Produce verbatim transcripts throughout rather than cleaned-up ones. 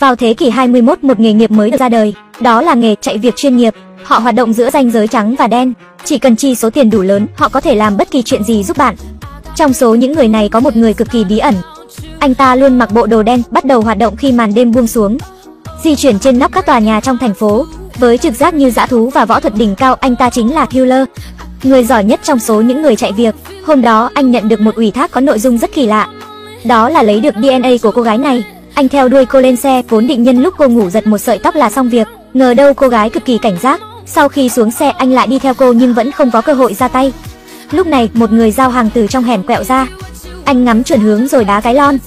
Vào thế kỷ hai mươi mốt, một nghề nghiệp mới được ra đời, đó là nghề chạy việc chuyên nghiệp. Họ hoạt động giữa ranh giới trắng và đen, chỉ cần chi số tiền đủ lớn, họ có thể làm bất kỳ chuyện gì giúp bạn. Trong số những người này có một người cực kỳ bí ẩn. Anh ta luôn mặc bộ đồ đen, bắt đầu hoạt động khi màn đêm buông xuống, di chuyển trên nóc các tòa nhà trong thành phố. Với trực giác như dã thú và võ thuật đỉnh cao, anh ta chính là Killer, người giỏi nhất trong số những người chạy việc. Hôm đó, anh nhận được một ủy thác có nội dung rất kỳ lạ. Đó là lấy được đê en a của cô gái này. Anh theo đuôi cô lên xe, vốn định nhân lúc cô ngủ giật một sợi tóc là xong việc. Ngờ đâu cô gái cực kỳ cảnh giác. Sau khi xuống xe, anh lại đi theo cô nhưng vẫn không có cơ hội ra tay. Lúc này, một người giao hàng từ trong hẻm quẹo ra. Anh ngắm chuẩn hướng rồi đá cái lon.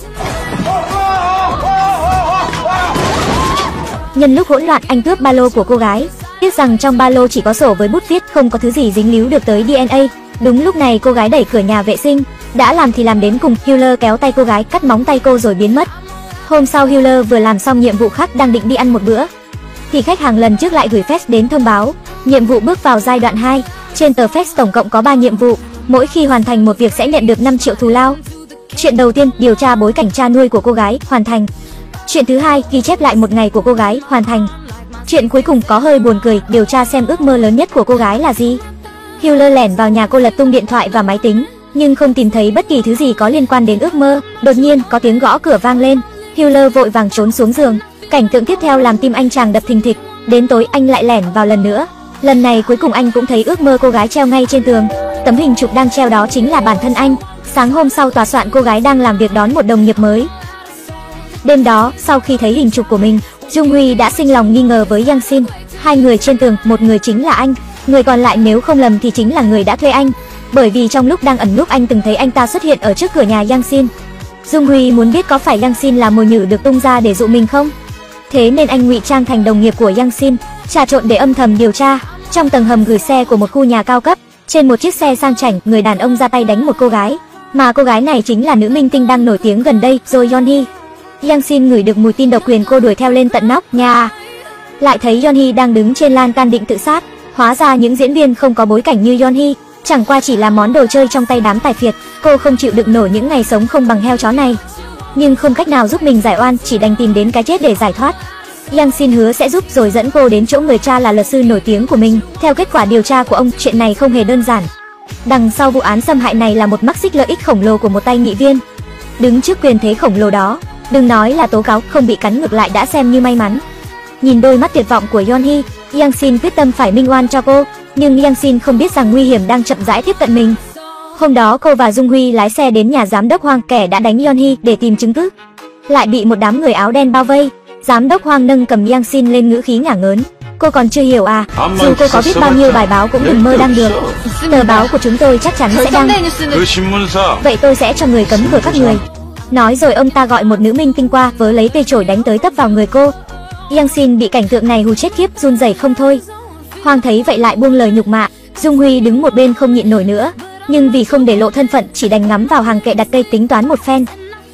Nhân lúc hỗn loạn, anh cướp ba lô của cô gái. Tiếc rằng trong ba lô chỉ có sổ với bút viết, không có thứ gì dính líu được tới đê en a. Đúng lúc này cô gái đẩy cửa nhà vệ sinh. Đã làm thì làm đến cùng, Killer kéo tay cô gái, cắt móng tay cô rồi biến mất. Hôm sau, Killer vừa làm xong nhiệm vụ khác, đang định đi ăn một bữa thì khách hàng lần trước lại gửi fax đến thông báo nhiệm vụ bước vào giai đoạn hai. Trên tờ fax tổng cộng có ba nhiệm vụ, mỗi khi hoàn thành một việc sẽ nhận được năm triệu thù lao. Chuyện đầu tiên, điều tra bối cảnh cha nuôi của cô gái, hoàn thành. Chuyện thứ hai, ghi chép lại một ngày của cô gái, hoàn thành. Chuyện cuối cùng có hơi buồn cười, điều tra xem ước mơ lớn nhất của cô gái là gì. Killer lẻn vào nhà cô, lật tung điện thoại và máy tính, nhưng không tìm thấy bất kỳ thứ gì có liên quan đến ước mơ. Đột nhiên có tiếng gõ cửa vang lên. Killer vội vàng trốn xuống giường. Cảnh tượng tiếp theo làm tim anh chàng đập thình thịch. Đến tối, anh lại lẻn vào lần nữa. Lần này cuối cùng anh cũng thấy ước mơ cô gái treo ngay trên tường. Tấm hình chụp đang treo đó chính là bản thân anh. Sáng hôm sau, tòa soạn cô gái đang làm việc đón một đồng nghiệp mới. Đêm đó, sau khi thấy hình chụp của mình, Jung Huy đã sinh lòng nghi ngờ với Yang Sin. Hai người trên tường, một người chính là anh, người còn lại nếu không lầm thì chính là người đã thuê anh. Bởi vì trong lúc đang ẩn núp, anh từng thấy anh ta xuất hiện ở trước cửa nhà Yang Sin. Jung Huy muốn biết có phải Yang Sin là mồi nhử được tung ra để dụ mình không. Thế nên anh ngụy trang thành đồng nghiệp của Yang Sin, trà trộn để âm thầm điều tra. Trong tầng hầm gửi xe của một khu nhà cao cấp, trên một chiếc xe sang chảnh, người đàn ông ra tay đánh một cô gái, mà cô gái này chính là nữ minh tinh đang nổi tiếng gần đây, Jo Yeon-hee. Yang Sin ngửi được mùi tin độc quyền, cô đuổi theo lên tận nóc nhà, lại thấy Yeon-hee đang đứng trên lan can định tự sát. Hóa ra những diễn viên không có bối cảnh như Yeon-hee, chẳng qua chỉ là món đồ chơi trong tay đám tài phiệt. Cô không chịu đựng nổi những ngày sống không bằng heo chó này, nhưng không cách nào giúp mình giải oan, chỉ đành tìm đến cái chết để giải thoát. Yang Sin hứa sẽ giúp, rồi dẫn cô đến chỗ người cha là luật sư nổi tiếng của mình. Theo kết quả điều tra của ông, chuyện này không hề đơn giản. Đằng sau vụ án xâm hại này là một mắc xích lợi ích khổng lồ của một tay nghị viên. Đứng trước quyền thế khổng lồ đó, đừng nói là tố cáo, không bị cắn ngược lại đã xem như may mắn. Nhìn đôi mắt tuyệt vọng của Yeon-hee, Yang Sin quyết tâm phải minh oan cho cô. Nhưng Yang Sin không biết rằng nguy hiểm đang chậm rãi tiếp cận mình. Hôm đó cô và Jung Huy lái xe đến nhà giám đốc Hoàng, kẻ đã đánh Yeon-hee, để tìm chứng cứ, lại bị một đám người áo đen bao vây. Giám đốc Hoàng nâng cầm Yang Sin lên, ngữ khí ngả ngớn. Cô còn chưa hiểu à? Dù cô có viết bao nhiêu bài báo cũng đừng mơ đăng được. Tờ báo của chúng tôi chắc chắn sẽ đăng. Vậy tôi sẽ cho người cấm cửa các người. Nói rồi ông ta gọi một nữ minh tinh qua, vớ lấy cây chổi đánh tới tấp vào người cô. Yang Sin bị cảnh tượng này hù chết khiếp, run rẩy không thôi. Hoàng thấy vậy lại buông lời nhục mạ. Jung Huy đứng một bên không nhịn nổi nữa, nhưng vì không để lộ thân phận, chỉ đành ngắm vào hàng kệ đặt cây tính toán một phen.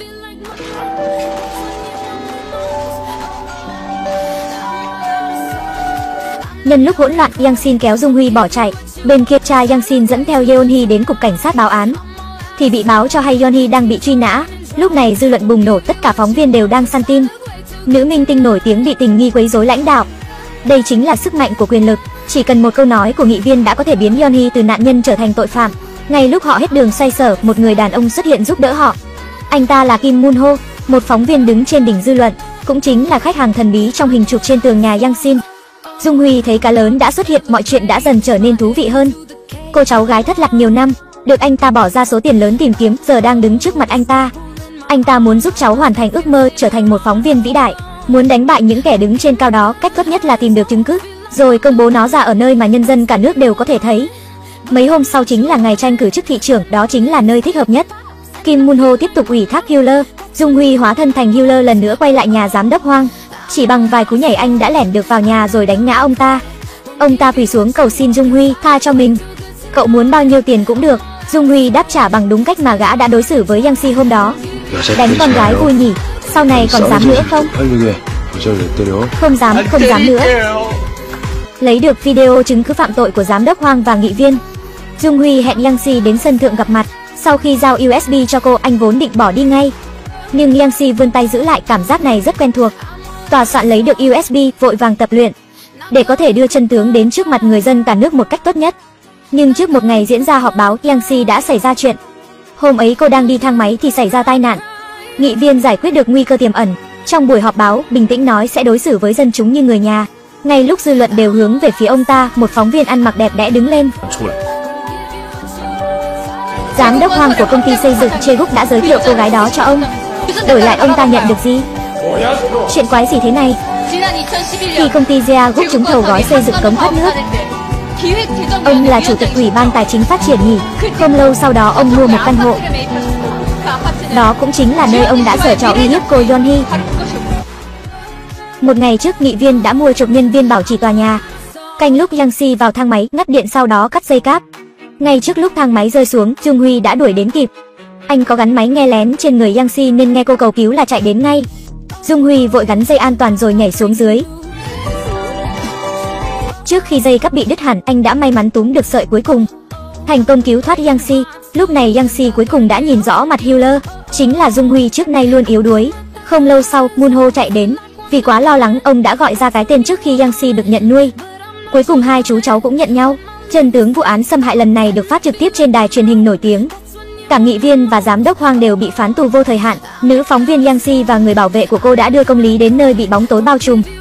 Nhân lúc hỗn loạn, Yang Sin kéo Jung Huy bỏ chạy. Bên kia, cha Yang Sin dẫn theo Yeon-hee đến cục cảnh sát báo án, thì bị báo cho hay Yeon-hee đang bị truy nã. Lúc này dư luận bùng nổ, tất cả phóng viên đều đang săn tin. Nữ minh tinh nổi tiếng bị tình nghi quấy rối lãnh đạo. Đây chính là sức mạnh của quyền lực, chỉ cần một câu nói của nghị viên đã có thể biến Yeon-hee từ nạn nhân trở thành tội phạm. Ngay lúc họ hết đường xoay sở, một người đàn ông xuất hiện giúp đỡ họ. Anh ta là Kim Moon Ho, một phóng viên đứng trên đỉnh dư luận, cũng chính là khách hàng thần bí trong hình chụp trên tường nhà Yang Sin. Jung Huy thấy cá lớn đã xuất hiện, mọi chuyện đã dần trở nên thú vị hơn. Cô cháu gái thất lạc nhiều năm, được anh ta bỏ ra số tiền lớn tìm kiếm, giờ đang đứng trước mặt anh ta. Anh ta muốn giúp cháu hoàn thành ước mơ, trở thành một phóng viên vĩ đại, muốn đánh bại những kẻ đứng trên cao đó. Cách tốt nhất là tìm được chứng cứ, rồi công bố nó ra ở nơi mà nhân dân cả nước đều có thể thấy. Mấy hôm sau chính là ngày tranh cử chức thị trưởng, đó chính là nơi thích hợp nhất. Kim Moon Ho tiếp tục ủy thác Killer. Jung Huy hóa thân thành Killer lần nữa quay lại nhà giám đốc Hoàng. Chỉ bằng vài cú nhảy, anh đã lẻn được vào nhà rồi đánh ngã ông ta. Ông ta quỳ xuống cầu xin Jung Huy tha cho mình. Cậu muốn bao nhiêu tiền cũng được. Jung Huy đáp trả bằng đúng cách mà gã đã đối xử với Yang Si hôm đó. Đánh con gái vui nhỉ, sau này còn dám nữa không? Không dám, không dám nữa. Lấy được video chứng cứ phạm tội của giám đốc Hoàng và nghị viên, Jung Huy hẹn Yang Si đến sân thượng gặp mặt. Sau khi giao u ét bê cho cô, anh vốn định bỏ đi ngay, nhưng Yang Si vươn tay giữ lại, cảm giác này rất quen thuộc. Tòa soạn lấy được u ét bê, vội vàng tập luyện để có thể đưa chân tướng đến trước mặt người dân cả nước một cách tốt nhất. Nhưng trước một ngày diễn ra họp báo, Yang Si đã xảy ra chuyện. Hôm ấy cô đang đi thang máy thì xảy ra tai nạn. Nghị viên giải quyết được nguy cơ tiềm ẩn. Trong buổi họp báo, bình tĩnh nói sẽ đối xử với dân chúng như người nhà. Ngay lúc dư luận đều hướng về phía ông ta, một phóng viên ăn mặc đẹp đẽ đứng lên. Giám đốc Hoàng của công ty xây dựng Jae-guk đã giới thiệu cô gái đó cho ông. Đổi lại ông ta nhận được gì? Chuyện quái gì thế này? Khi công ty Jae-guk trúng thầu gói xây dựng cống thoát nước, ông là chủ tịch ủy ban tài chính phát triển nhỉ? Không lâu sau đó ông mua một căn hộ. Đó cũng chính là nơi ông đã giở trò uy hiếp cô Yeon-hee. Một ngày trước, nghị viên đã mua chuộc nhân viên bảo trì tòa nhà. Canh lúc Yang Si vào thang máy, ngắt điện sau đó cắt dây cáp. Ngay trước lúc thang máy rơi xuống, Jung Huy đã đuổi đến kịp. Anh có gắn máy nghe lén trên người Yang Si nên nghe cô cầu cứu là chạy đến ngay. Jung Huy vội gắn dây an toàn rồi nhảy xuống dưới. Trước khi dây cáp bị đứt hẳn, anh đã may mắn túm được sợi cuối cùng, thành công cứu thoát Yang Si. Lúc này Yang Si cuối cùng đã nhìn rõ mặt Hiller, chính là Jung Huy trước nay luôn yếu đuối. Không lâu sau, Moon Ho chạy đến. Vì quá lo lắng, ông đã gọi ra cái tên trước khi Yang Si được nhận nuôi. Cuối cùng hai chú cháu cũng nhận nhau. Chân tướng vụ án xâm hại lần này được phát trực tiếp trên đài truyền hình nổi tiếng. Cả nghị viên và giám đốc Hoàng đều bị phán tù vô thời hạn. Nữ phóng viên Yang Si và người bảo vệ của cô đã đưa công lý đến nơi bị bóng tối bao trùm.